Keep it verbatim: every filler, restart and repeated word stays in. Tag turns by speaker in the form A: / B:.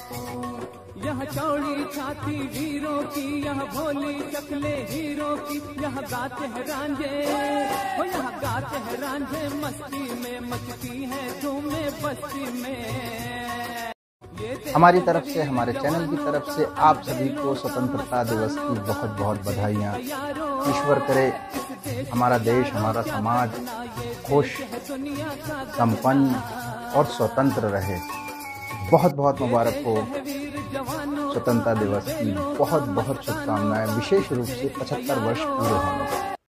A: यहाँ चौड़ी छाती वीरों की, यहाँ भोली शक्लें हीरों की, यहाँ गाते हैं रांझे, हो यहाँ गाते हैं रांझे, मस्ती में मचती है धूमें बस्ती में।
B: हमारी तरफ से, हमारे चैनल की तरफ से आप सभी को स्वतंत्रता दिवस की बहुत बहुत बधाइयाँ। ईश्वर करे हमारा देश, हमारा समाज खुश, संपन्न और स्वतंत्र रहे। बहुत बहुत मुबारक हो स्वतंत्रता दिवस की बहुत बहुत शुभकामनाएं, विशेष रूप से पचहत्तर वर्ष पूरे होने पर।